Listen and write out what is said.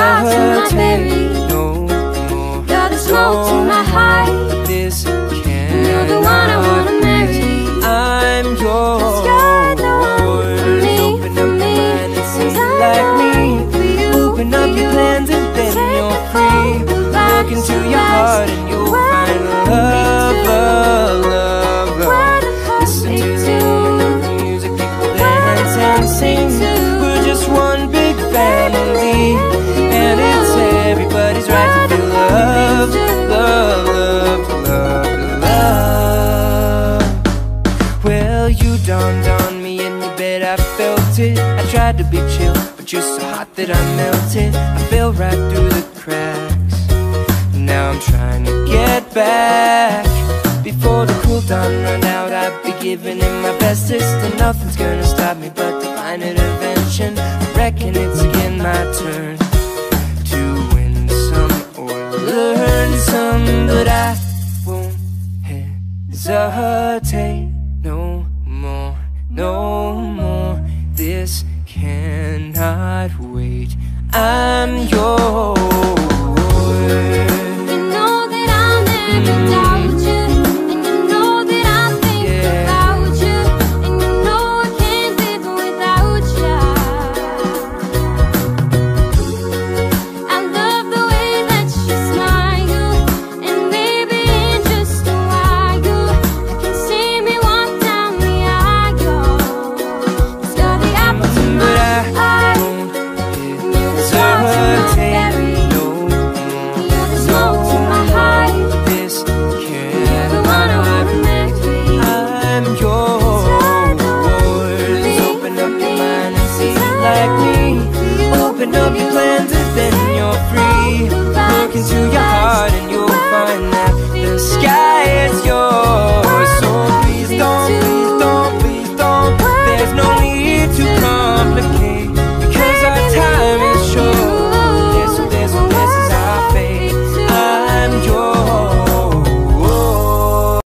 hesitate no more. You're the smoke to my high. This can't. You're the one I wanna marry. I'm yours. Open up your mind and see you like me. Open up your plans and then you're free. Look into your heart and you'll find love, love, love, love. Listen to the music, people dance and sing. We're just one big family, and it's everybody's right to feel love, love, love, love, love. Well, you dawned on me in your bed, I felt it. I tried to be chill, but you're so hot that I melted. I fell right through the cracks. Now I'm trying to get back. Before the cool down run out, I'd be giving it my bestest, and nothing's gonna stop me but divine intervention. I reckon it's again my turn to win some or learn some, but I won't hesitate no more, no more. This cannot wait. I'm yours.